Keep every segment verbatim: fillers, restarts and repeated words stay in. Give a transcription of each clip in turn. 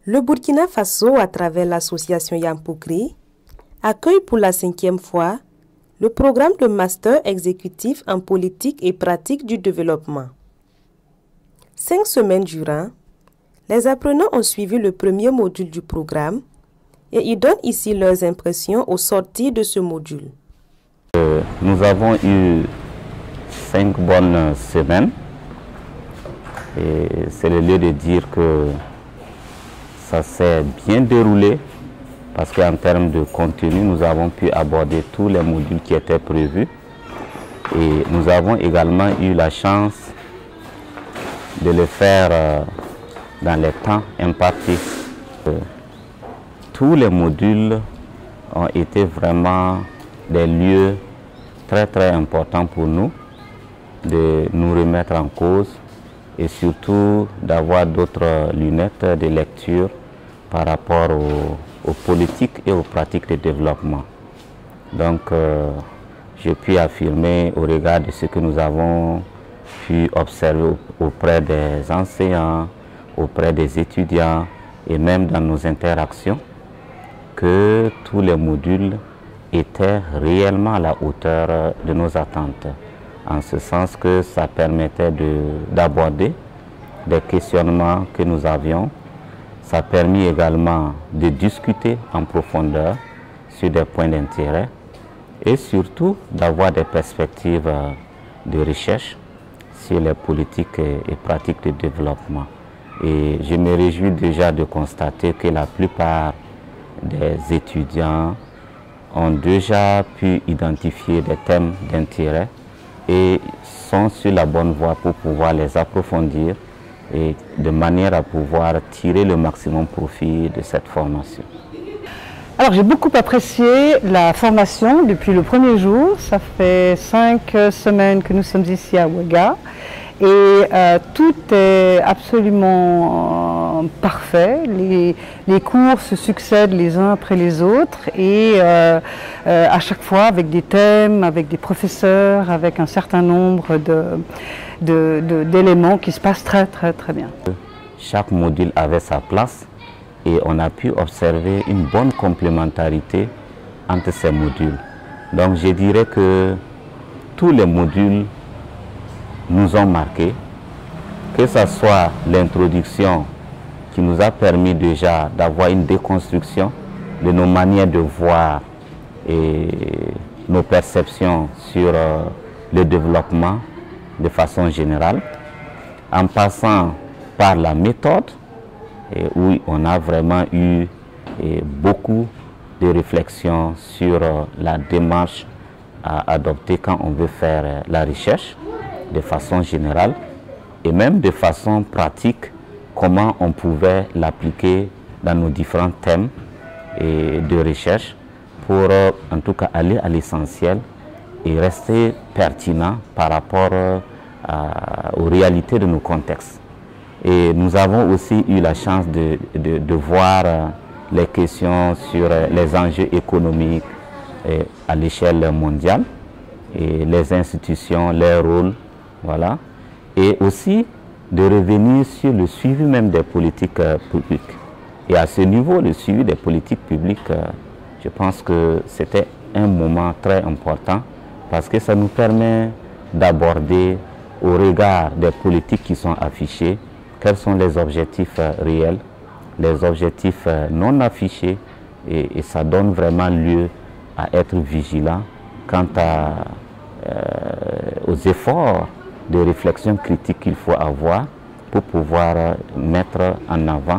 Le Burkina Faso, à travers l'association Yamoussoukri, accueille pour la cinquième fois le programme de master exécutif en politique et pratique du développement. Cinq semaines durant, les apprenants ont suivi le premier module du programme et ils donnent ici leurs impressions au sortir de ce module. Euh, nous avons eu cinq bonnes semaines et c'est le lieu de dire que ça s'est bien déroulé parce qu'en termes de contenu, nous avons pu aborder tous les modules qui étaient prévus et nous avons également eu la chance de le faire euh, dans les temps impartis. Euh, tous les modules ont été vraiment des lieux très très importants pour nous, de nous remettre en cause et surtout d'avoir d'autres lunettes de lecture par rapport aux, aux politiques et aux pratiques de développement. Donc euh, je puis affirmer au regard de ce que nous avons pu observer auprès des enseignants, auprès des étudiants et même dans nos interactions, que tous les modules étaient réellement à la hauteur de nos attentes, en ce sens que ça permettait d'aborder de, des questionnements que nous avions. Ça a permis également de discuter en profondeur sur des points d'intérêt et surtout d'avoir des perspectives de recherche sur les politiques et pratiques de développement. Et je me réjouis déjà de constater que la plupart des étudiants ont déjà pu identifier des thèmes d'intérêt et sont sur la bonne voie pour pouvoir les approfondir et de manière à pouvoir tirer le maximum profit de cette formation. Alors j'ai beaucoup apprécié la formation depuis le premier jour. Ça fait cinq semaines que nous sommes ici à Ouéga et euh, tout est absolument euh, parfait. Les, les cours se succèdent les uns après les autres et euh, euh, à chaque fois avec des thèmes, avec des professeurs, avec un certain nombre de, de, de, d'éléments qui se passent très très très bien. Chaque module avait sa place et on a pu observer une bonne complémentarité entre ces modules. Donc je dirais que tous les modules nous ont marqués, que ce soit l'introduction qui nous a permis déjà d'avoir une déconstruction de nos manières de voir et nos perceptions sur euh, le développement de façon générale, en passant par la méthode, et où on a vraiment eu et, beaucoup de réflexions sur euh, la démarche à adopter quand on veut faire euh, la recherche de façon générale et même de façon pratique, comment on pouvait l'appliquer dans nos différents thèmes et de recherche pour euh, en tout cas aller à l'essentiel et rester pertinent par rapport euh, à, aux réalités de nos contextes. Et nous avons aussi eu la chance de, de, de voir euh, les questions sur euh, les enjeux économiques euh, à l'échelle mondiale et les institutions, leurs rôles, voilà. Et aussi de revenir sur le suivi même des politiques euh, publiques. Et à ce niveau, le suivi des politiques publiques, euh, je pense que c'était un moment très important parce que ça nous permet d'aborder au regard des politiques qui sont affichées, quels sont les objectifs euh, réels, les objectifs euh, non affichés et, et ça donne vraiment lieu à être vigilant quant à, euh, aux efforts de réflexion critique qu'il faut avoir pour pouvoir euh, mettre en avant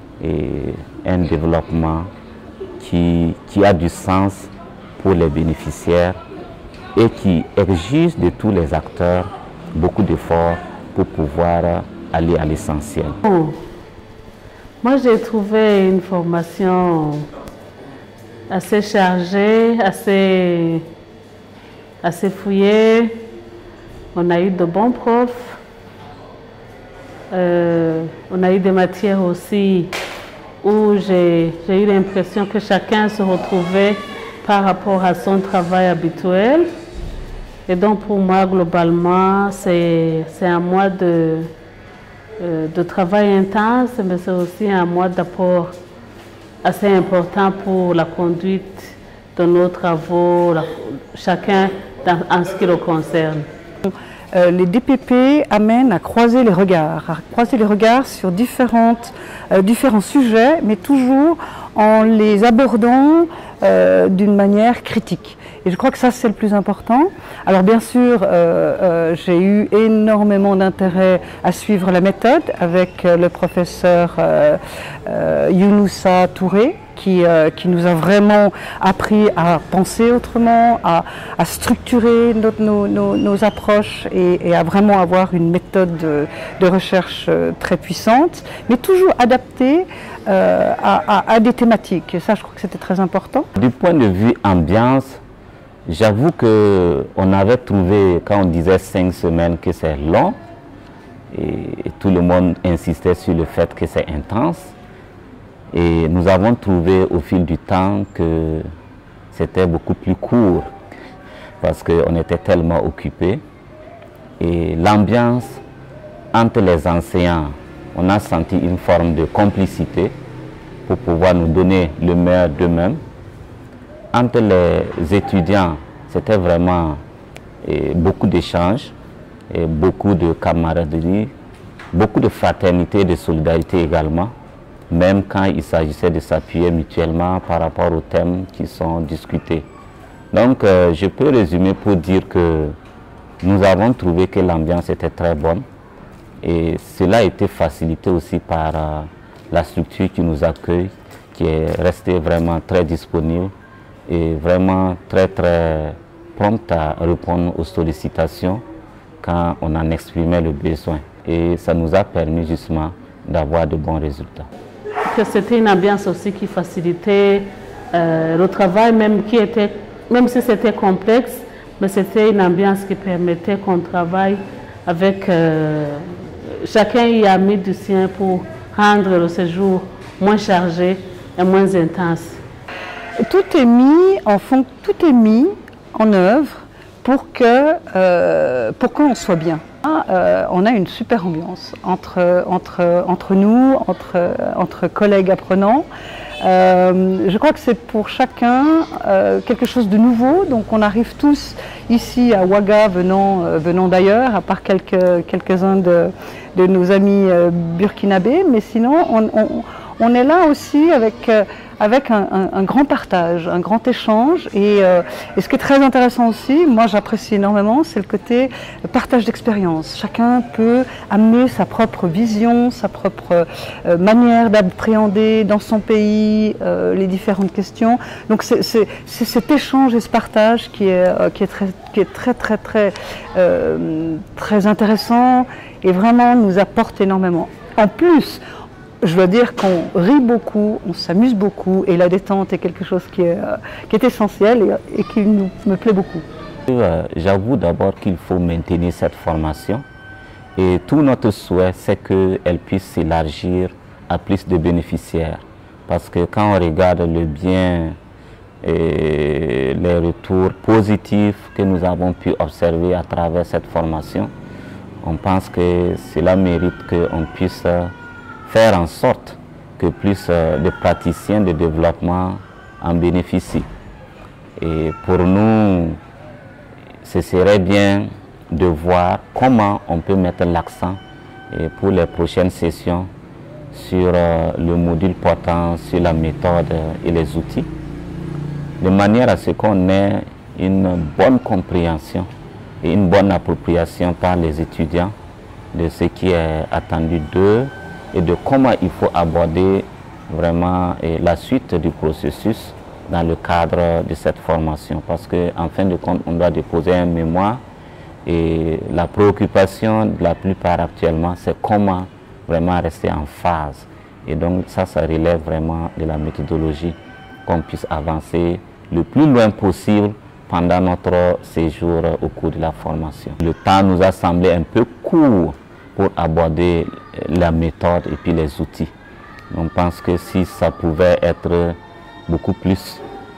et un développement qui, qui a du sens pour les bénéficiaires et qui exige de tous les acteurs beaucoup d'efforts pour pouvoir euh, aller à l'essentiel. Bon. Moi, j'ai trouvé une formation assez chargée, assez, assez fouillée. On a eu de bons profs. Euh, on a eu des matières aussi où j'ai eu l'impression que chacun se retrouvait par rapport à son travail habituel. Et donc, pour moi, globalement, c'est à moi de euh, de travail intense, mais c'est aussi un mois d'apport assez important pour la conduite de nos travaux, la, chacun dans, en ce qui le concerne. Euh, les D P P amènent à croiser les regards, à croiser les regards sur différentes, euh, différents sujets, mais toujours en les abordant euh, d'une manière critique. Et je crois que ça, c'est le plus important. Alors bien sûr, euh, euh, j'ai eu énormément d'intérêt à suivre la méthode avec euh, le professeur euh, euh, Younoussa Touré, qui, euh, qui nous a vraiment appris à penser autrement, à, à structurer notre, nos, nos, nos approches et, et à vraiment avoir une méthode de, de recherche très puissante, mais toujours adaptée euh, à, à, à des thématiques. Et ça, je crois que c'était très important. Du point de vue ambiance, j'avoue qu'on avait trouvé, quand on disait cinq semaines, que c'est long, et, et tout le monde insistait sur le fait que c'est intense. Et nous avons trouvé au fil du temps que c'était beaucoup plus court parce qu'on était tellement occupés. Et l'ambiance entre les enseignants, on a senti une forme de complicité pour pouvoir nous donner le meilleur d'eux-mêmes. Entre les étudiants, c'était vraiment et, beaucoup d'échanges, et beaucoup de camaraderie, beaucoup de fraternité et de solidarité également, même quand il s'agissait de s'appuyer mutuellement par rapport aux thèmes qui sont discutés. Donc euh, je peux résumer pour dire que nous avons trouvé que l'ambiance était très bonne et cela a été facilité aussi par euh, la structure qui nous accueille, qui est restée vraiment très disponible et vraiment très très prompte à répondre aux sollicitations quand on en exprimait le besoin. Et ça nous a permis justement d'avoir de bons résultats. Que c'était une ambiance aussi qui facilitait euh, le travail, même, qui était, même si c'était complexe, mais c'était une ambiance qui permettait qu'on travaille avec... Euh, chacun y a mis du sien pour rendre le séjour moins chargé et moins intense. Tout est mis en, fond, tout est mis en œuvre pour que euh, pour qu'on soit bien. Euh, on a une super ambiance entre, entre, entre nous, entre, entre collègues apprenants. Euh, je crois que c'est pour chacun euh, quelque chose de nouveau. Donc on arrive tous ici à Ouaga venant, euh, venant d'ailleurs, à part quelques, quelques-uns de, de nos amis euh, burkinabés. Mais sinon, on, on, on est là aussi avec... Euh, avec un, un, un grand partage, un grand échange. Et, euh, et ce qui est très intéressant aussi, moi j'apprécie énormément, c'est le côté partage d'expérience. Chacun peut amener sa propre vision, sa propre euh, manière d'appréhender dans son pays euh, les différentes questions. Donc c'est cet échange et ce partage qui est, euh, qui est, très, qui est très très très, euh, très intéressant et vraiment nous apporte énormément. En plus, je dois dire qu'on rit beaucoup, on s'amuse beaucoup et la détente est quelque chose qui est, euh, qui est essentiel et, et qui nous, me plaît beaucoup. Euh, J'avoue d'abord qu'il faut maintenir cette formation et tout notre souhait c'est qu'elle puisse s'élargir à plus de bénéficiaires. Parce que quand on regarde le bien et les retours positifs que nous avons pu observer à travers cette formation, on pense que cela mérite qu'on puisse faire en sorte que plus euh, de praticiens de développement en bénéficient. Et pour nous, ce serait bien de voir comment on peut mettre l'accent pour les prochaines sessions sur euh, le module portant sur la méthode et les outils, de manière à ce qu'on ait une bonne compréhension et une bonne appropriation par les étudiants de ce qui est attendu d'eux et de comment il faut aborder vraiment eh, la suite du processus dans le cadre de cette formation. Parce qu'en fin de compte, on doit déposer un mémoire et la préoccupation de la plupart actuellement, c'est comment vraiment rester en phase. Et donc ça, ça relève vraiment de la méthodologie, qu'on puisse avancer le plus loin possible pendant notre séjour au cours de la formation. Le temps nous a semblé un peu court pour aborder la méthode et puis les outils. On pense que si ça pouvait être beaucoup plus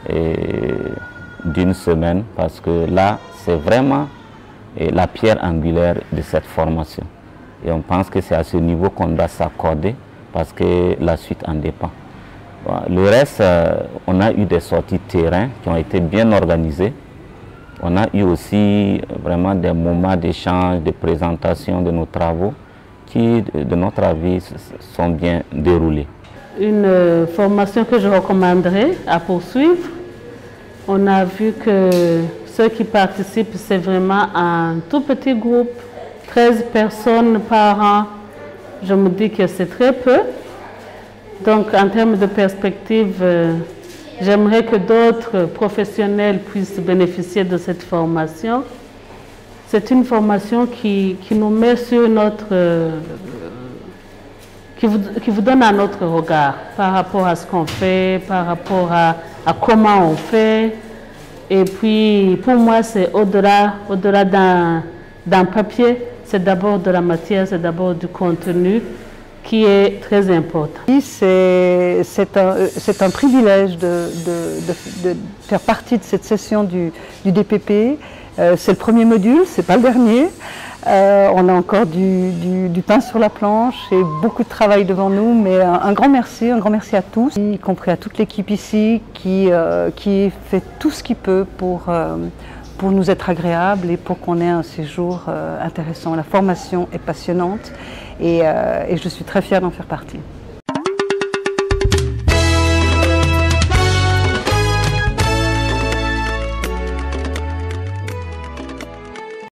d'une semaine, parce que là, c'est vraiment la pierre angulaire de cette formation. Et on pense que c'est à ce niveau qu'on doit s'accorder parce que la suite en dépend. Le reste, on a eu des sorties terrain qui ont été bien organisées. On a eu aussi vraiment des moments d'échange, de présentation de nos travaux qui, de notre avis, sont bien déroulés. Une formation que je recommanderais à poursuivre. On a vu que ceux qui participent, c'est vraiment un tout petit groupe, treize personnes par an. Je me dis que c'est très peu. Donc, en termes de perspective, euh, j'aimerais que d'autres professionnels puissent bénéficier de cette formation. C'est une formation qui, qui nous met sur notre... Euh, qui, vous, qui vous donne un autre regard par rapport à ce qu'on fait, par rapport à, à comment on fait. Et puis, pour moi, c'est au-delà au-delà d'un d'un papier, c'est d'abord de la matière, c'est d'abord du contenu qui est très important. C'est un, un privilège de, de, de, de faire partie de cette session du, du D P P. Euh, c'est le premier module, c'est pas le dernier. Euh, on a encore du, du, du pain sur la planche et beaucoup de travail devant nous, mais un, un grand merci, un grand merci à tous, y compris à toute l'équipe ici qui, euh, qui fait tout ce qu'il peut pour, euh, pour nous être agréable et pour qu'on ait un séjour euh, intéressant. La formation est passionnante et, euh, et je suis très fière d'en faire partie.